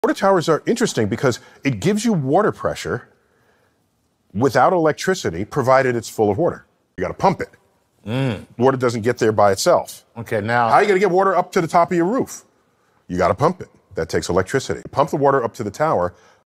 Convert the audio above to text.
Water towers are interesting because it gives you water pressure without electricity, provided it's full of water. You got to pump it. Water doesn't get there by itself. Okay, now... How are you going to get water up to the top of your roof? You got to pump it. That takes electricity. Pump the water up to the tower.